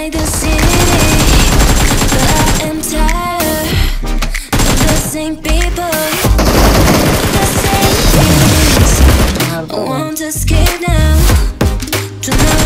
like the city, but I am tired of the same people, the same things. I want to escape now, to know